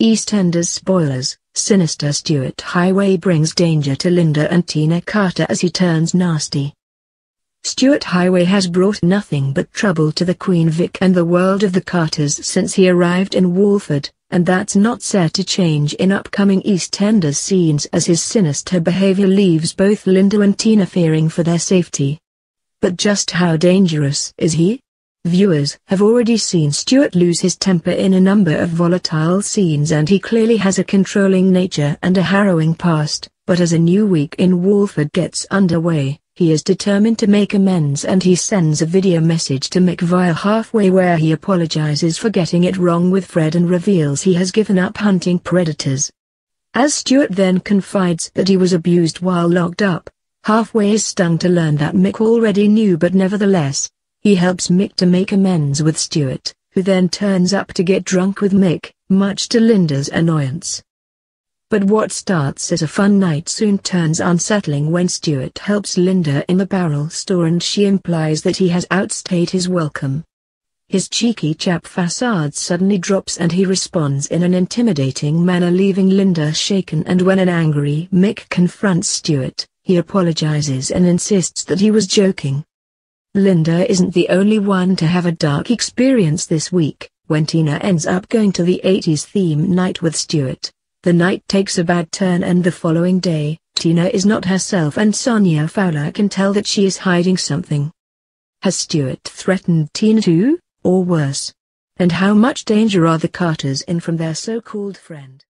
EastEnders spoilers, sinister Stuart Highway brings danger to Linda and Tina Carter as he turns nasty. Stuart Highway has brought nothing but trouble to the Queen Vic and the world of the Carters since he arrived in Walford, and that's not set to change in upcoming EastEnders scenes as his sinister behavior leaves both Linda and Tina fearing for their safety. But just how dangerous is he? Viewers have already seen Stuart lose his temper in a number of volatile scenes, and he clearly has a controlling nature and a harrowing past, but as a new week in Walford gets underway, he is determined to make amends, and he sends a video message to Mick via Halfway where he apologizes for getting it wrong with Fred and reveals he has given up hunting predators. As Stuart then confides that he was abused while locked up, Halfway is stung to learn that Mick already knew, but nevertheless, he helps Mick to make amends with Stuart, who then turns up to get drunk with Mick, much to Linda's annoyance. But what starts as a fun night soon turns unsettling when Stuart helps Linda in the barrel store and she implies that he has outstayed his welcome. His cheeky chap facade suddenly drops and he responds in an intimidating manner, leaving Linda shaken, and when an angry Mick confronts Stuart, he apologizes and insists that he was joking. Linda isn't the only one to have a dark experience this week, when Tina ends up going to the 80s theme night with Stuart. The night takes a bad turn, and the following day, Tina is not herself and Sonia Fowler can tell that she is hiding something. Has Stuart threatened Tina too, or worse? And how much danger are the Carters in from their so-called friend?